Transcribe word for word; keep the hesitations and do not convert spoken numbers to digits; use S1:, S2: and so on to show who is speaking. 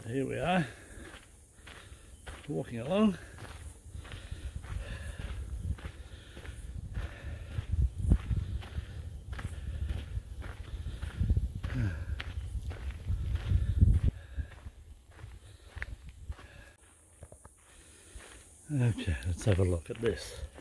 S1: Here we are, walking along. Okay, let's have a look at this.